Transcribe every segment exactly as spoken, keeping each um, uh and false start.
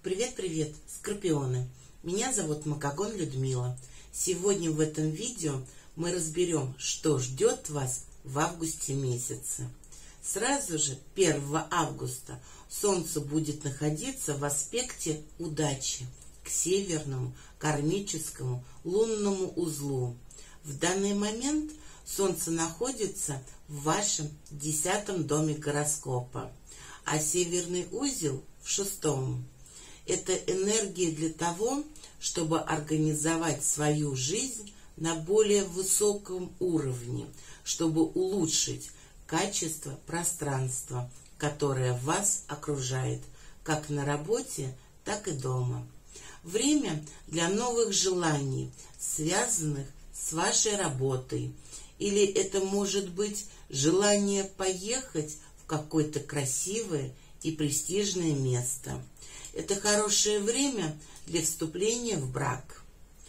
Привет-привет, скорпионы! Меня зовут Макогон Людмила. Сегодня в этом видео мы разберем, что ждет вас в августе месяце. Сразу же первого августа Солнце будет находиться в аспекте удачи к северному кармическому лунному узлу. В данный момент Солнце находится в вашем десятом доме гороскопа, а северный узел в шестом. Это энергия для того, чтобы организовать свою жизнь на более высоком уровне, чтобы улучшить качество пространства, которое вас окружает, как на работе, так и дома. Время для новых желаний, связанных с вашей работой. Или это может быть желание поехать в какое-то красивое и престижное место. Это хорошее время для вступления в брак.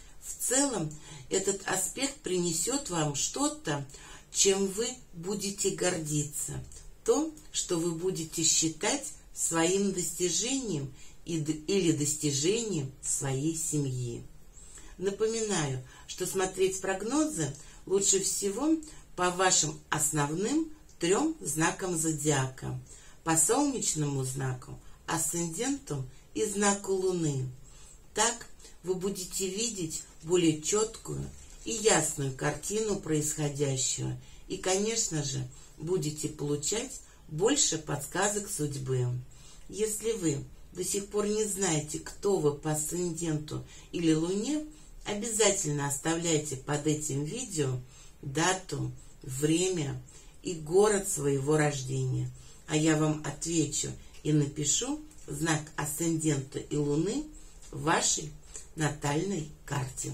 В целом, этот аспект принесет вам что-то, чем вы будете гордиться, то, что вы будете считать своим достижением или достижением своей семьи. Напоминаю, что смотреть прогнозы лучше всего по вашим основным трем знакам зодиака: по солнечному знаку, асценденту и знаку Луны. Так вы будете видеть более четкую и ясную картину происходящего и, конечно же, будете получать больше подсказок судьбы. Если вы до сих пор не знаете, кто вы по асценденту или Луне, обязательно оставляйте под этим видео дату, время и город своего рождения, а я вам отвечу и напишу знак асцендента и Луны в вашей натальной карте.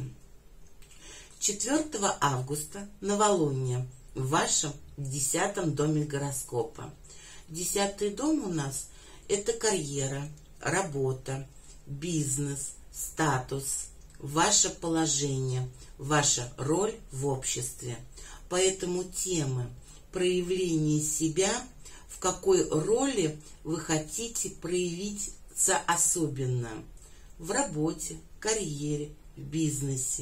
четвёртого августа новолуние в вашем десятом доме гороскопа. Десятый дом у нас – это карьера, работа, бизнес, статус, ваше положение, ваша роль в обществе. Поэтому темы проявления себя, в какой роли вы хотите проявиться особенно в работе, карьере, в бизнесе.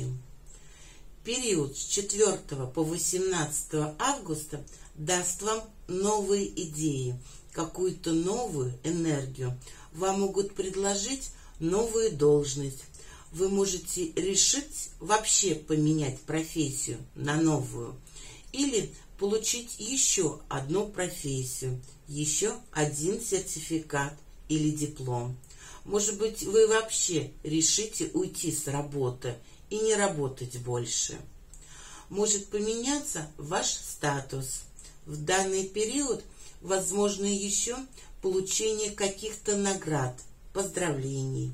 Период с четвёртого по восемнадцатое августа даст вам новые идеи, какую-то новую энергию. Вам могут предложить новую должность. Вы можете решить вообще поменять профессию на новую или получить еще одну профессию, еще один сертификат или диплом. Может быть, вы вообще решите уйти с работы и не работать больше. Может поменяться ваш статус. В данный период возможно еще получение каких-то наград, поздравлений.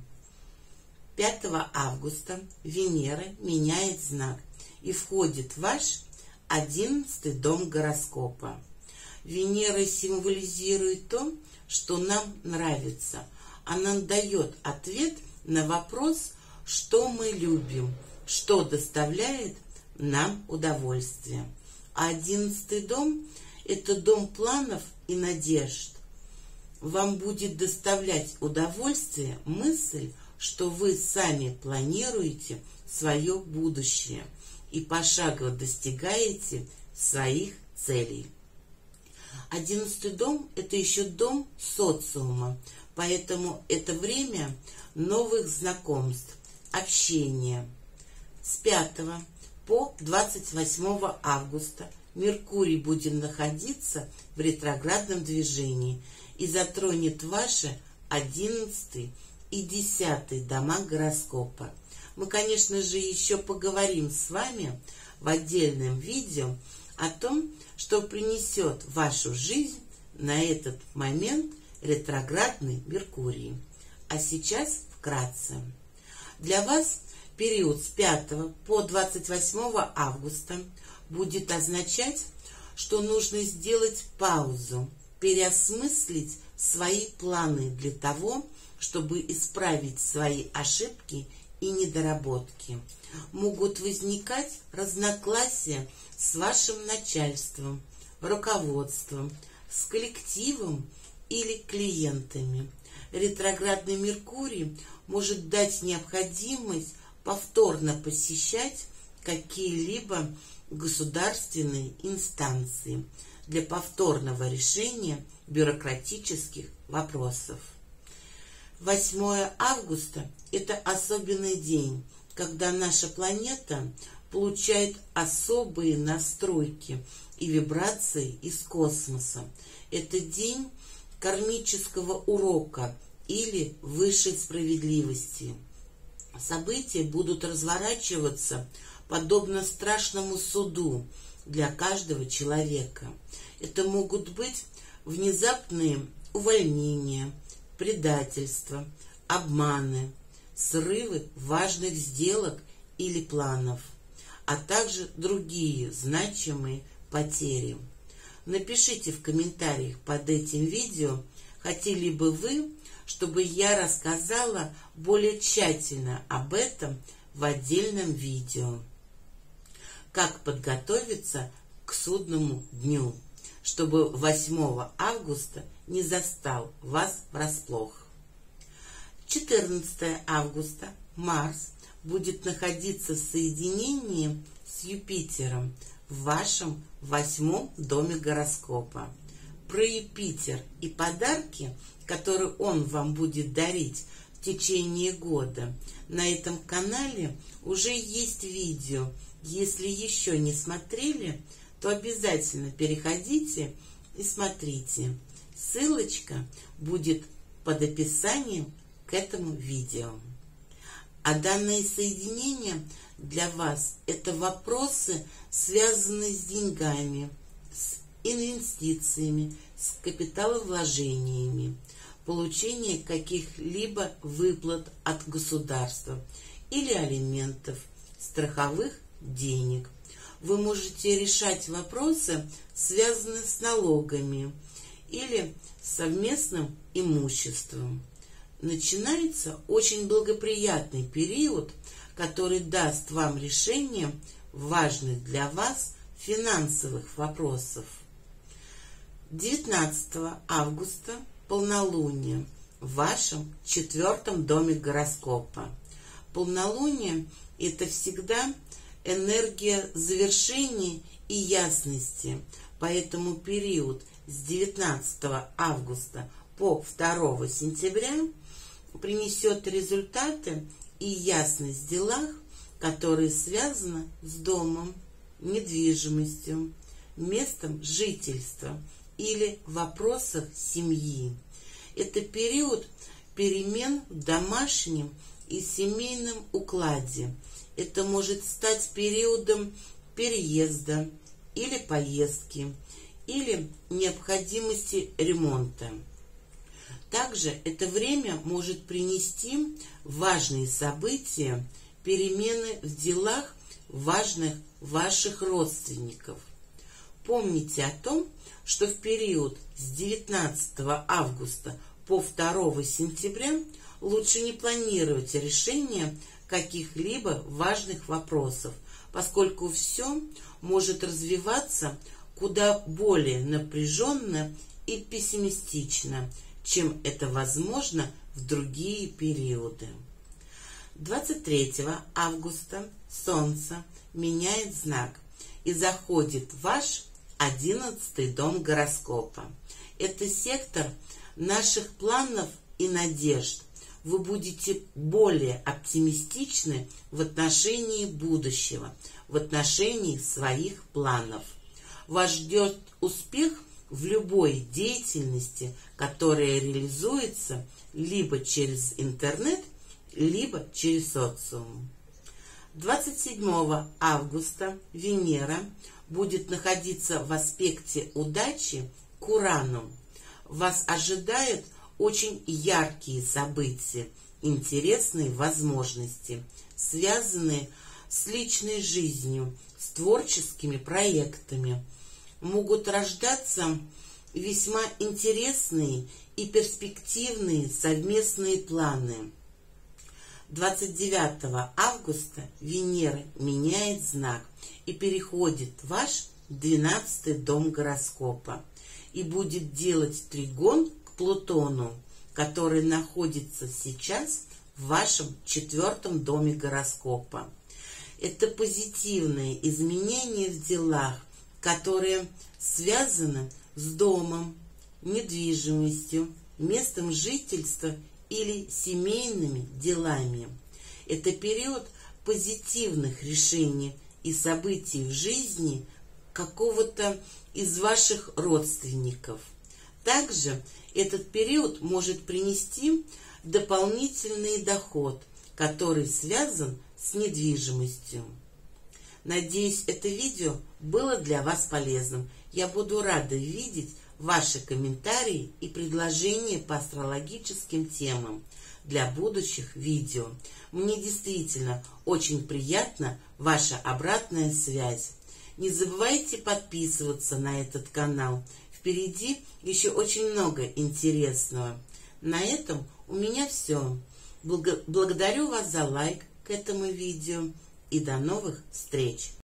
пятого августа Венера меняет знак и входит в ваш одиннадцатый дом гороскопа. Венера символизирует то, что нам нравится. Она дает ответ на вопрос, что мы любим, что доставляет нам удовольствие. А одиннадцатый дом – это дом планов и надежд. Вам будет доставлять удовольствие мысль, что вы сами планируете свое будущее и пошагово достигаете своих целей. Одиннадцатый дом – это еще дом социума, поэтому это время новых знакомств, общения. С пятого по двадцать восьмое августа Меркурий будет находиться в ретроградном движении и затронет ваши одиннадцатый и десятый дома гороскопа. Мы, конечно же, еще поговорим с вами в отдельном видео о том, что принесет в вашу жизнь на этот момент ретроградный Меркурий. А сейчас вкратце. Для вас период с пятого по двадцать восьмое августа будет означать, что нужно сделать паузу, переосмыслить свои планы для того, чтобы исправить свои ошибки и недоработки. Могут возникать разногласия с вашим начальством, руководством, с коллективом или клиентами. ретроградный Меркурий может дать необходимость повторно посещать какие-либо государственные инстанции для повторного решения бюрократических вопросов. восьмое августа – это особенный день, когда наша планета получает особые настройки и вибрации из космоса. Это день кармического урока или высшей справедливости. События будут разворачиваться подобно страшному суду для каждого человека. Это могут быть внезапные увольнения, предательства, обманы, срывы важных сделок или планов, а также другие значимые потери. Напишите в комментариях под этим видео, хотели бы вы, чтобы я рассказала более тщательно об этом в отдельном видео. Как подготовиться к судному дню, чтобы восьмого августа не застал вас врасплох. четырнадцатое августа Марс будет находиться в соединении с Юпитером в вашем восьмом доме гороскопа. Про Юпитер и подарки, которые он вам будет дарить в течение года, на этом канале уже есть видео. Если еще не смотрели, то обязательно переходите и смотрите. Ссылочка будет под описанием к этому видео. А данные соединения для вас – это вопросы, связанные с деньгами, с инвестициями, с капиталовложениями, получение каких-либо выплат от государства или алиментов, страховых денег. Вы можете решать вопросы, связанные с налогами или совместным имуществом. Начинается очень благоприятный период, который даст вам решение важных для вас финансовых вопросов. девятнадцатого августа полнолуние в вашем четвертом доме гороскопа. Полнолуние – это всегда энергия завершения и ясности, поэтому период с девятнадцатого августа по второго сентября принесет результаты и ясность в делах, которые связаны с домом, недвижимостью, местом жительства или в вопросах семьи. Это период перемен в домашнем и семейном укладе. Это может стать периодом переезда или поездки, или необходимости ремонта. Также это время может принести важные события, перемены в делах важных ваших родственников. Помните о том, что в период с девятнадцатого августа по второго сентября лучше не планировать решение каких-либо важных вопросов, поскольку все может развиваться куда более напряженно и пессимистично, чем это возможно в другие периоды. двадцать третьего августа Солнце меняет знак и заходит в ваш одиннадцатый дом гороскопа. Это сектор наших планов и надежд. Вы будете более оптимистичны в отношении будущего, в отношении своих планов. Вас ждет успех в любой деятельности, которая реализуется либо через интернет, либо через социум. двадцать седьмого августа Венера будет находиться в аспекте удачи к Урану. Вас ожидают очень яркие события, интересные возможности, связанные с личной жизнью, с творческими проектами. Могут рождаться весьма интересные и перспективные совместные планы. двадцать девятого августа Венера меняет знак и переходит в ваш двенадцатый дом гороскопа и будет делать тригон к Плутону который находится сейчас в вашем четвертом доме гороскопа. Это позитивные изменения в делах, которые связаны с домом, недвижимостью, местом жительства или семейными делами. Это период позитивных решений и событий в жизни какого-то из ваших родственников. Также этот период может принести дополнительный доход, который связан с недвижимостью. Надеюсь, это видео было для вас полезным. Я буду рада видеть ваши комментарии и предложения по астрологическим темам для будущих видео. Мне действительно очень приятна ваша обратная связь. Не забывайте подписываться на этот канал. Впереди еще очень много интересного. На этом у меня все. Благодарю вас за лайк к этому видео и до новых встреч!